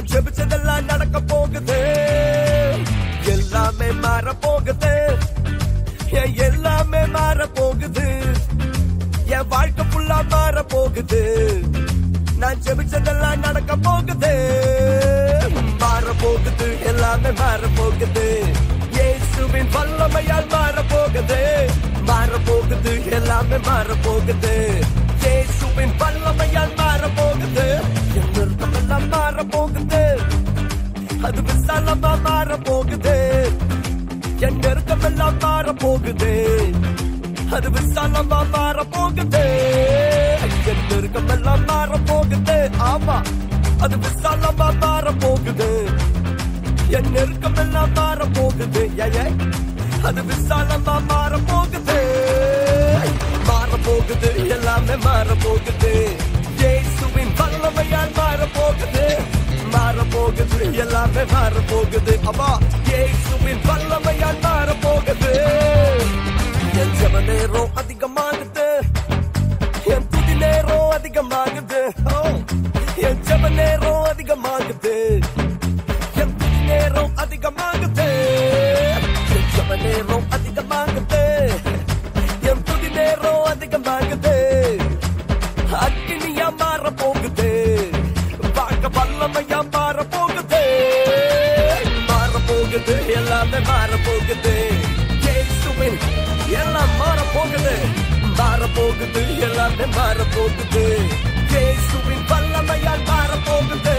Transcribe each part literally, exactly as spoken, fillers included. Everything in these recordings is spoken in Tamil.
நான் ஜெபிச்சதெல்லாம் நடக்க போகுது, எல்லாமே மாற போகுது, என் எல்லாமே மாற போகுது, என் வாழ்க்கை ஃபுல்லா மாற போகுது. நான் ஜெபிச்சதெல்லாம் நடக்க போகுது, மாற போகுது, எல்லாமே மாற போகுது. இயேசுவின் வல்லமையால் மாற போகுது, மாற போகுது, எல்லாமே மாற போகுது. இயேசுவின் வல்லமையால் மாற போகுது, என் நிறுத்தமெல்லாம் மாற போகுது, அது விசாலமா மாற போகுது. என் நெருக்கமெல்லாம் மாற போகுது, அது விசாலமா மாற போகுது. என் நெருக்கமெல்லாம் மாற போகுது, ஆமா அது விசாலமா மாற போகுது. என் நெருக்கமெல்லாம் மாற போகுது, அது விசாலமா மாற போகுது. மாற போகுது, எல்லாமே மாற போகுது. இயேசுவின் வல்லமையால் மாற போகுது, மாற போகுது, எல்லாமே மாற போகுது. அப்பா இயேசுவின் வல்லமையால் மாற போகுது. என் ஜெப நேரம் அதிகமாகுது, என் துதி நேரம் அதிகமாகுது, என் ஜெப நேரம் அதிகமாகுது, என் துதி நேரம் அதிகமாகுது, என் ஜெப நேரம் அதிகமாகுது, என் துதி நேரம் அதிகமாகுது. அக்கினியா மாற போகுது, வாழ்க்கை வல்லமையா மாற போகுது, மாற போகுது, எல்லாமே மாற போகுது. இயேசுவின் எல்லாம் மாற போகுது, மாற போகுது, எல்லாமே மாற போகுது. இயேசுவின் வல்லமையால் மாற போகுது.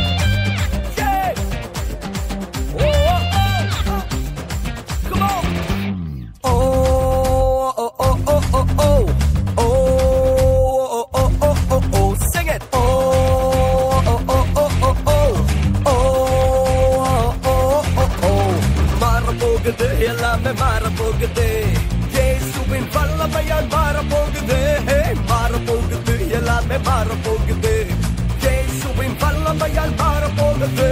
எல்லாமே மாற போகுது, இயேசுவின் வல்லமையால் மாற போகுது, மாற போகுது, எல்லாமே மாற போகுது. இயேசுவின் வல்லமையால் மாற போகுது.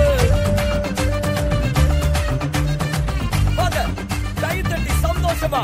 கை தட்டி சந்தோஷமா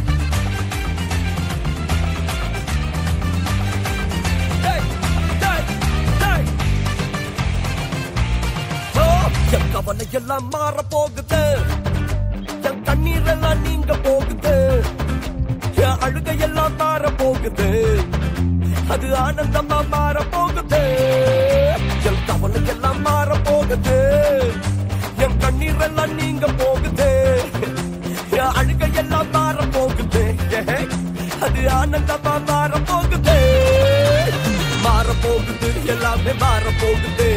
என் கவலை எல்லாம் மாற போகுது, என் கண்ணீர் எல்லாம் நீங்க போகுது, என் அழுகை எல்லாம் மாற போகுது, அது ஆனந்தமா மாற போகுது. என் கவலை எல்லாம் மாற போகுது, என் கண்ணீர் எல்லாம் நீங்க போகுது, என் அழுகை எல்லாம் மாற போகுது, அது ஆனந்தமா மாற போகுது. மாற போகுது, எல்லாமே மாற போகுது,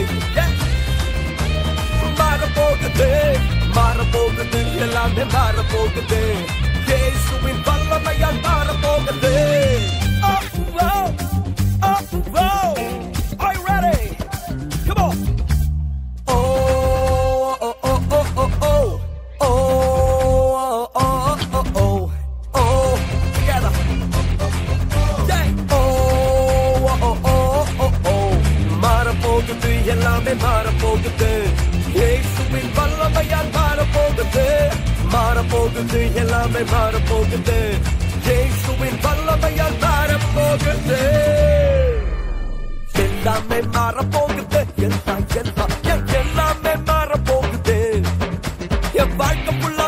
மாற போகுது, மாற போகுது, எல்லாமே மாற போகுது. இயேசுவின் வல்லமையால் மாற போகுது. Oh, oh, oh, oh. Are you ready? Come on. Oh, oh, oh, oh, oh, oh. Oh, oh, oh, oh, oh. Oh, together. Yeah. Oh, oh, oh, oh, oh. மாற போகுது, எல்லாமே மாற போகுது. இயேசுவின் வல்லமையால் மாற போகுது, மாற போகுது, எல்லாமே மாற போகுது. இயேசுவின் வல்லமையால் மாற போகுது, எல்லாமே மாற போகுது. எல்லாம் எல்லாம் எல்லாமே மாற போகுது. என் வாழ்க்கை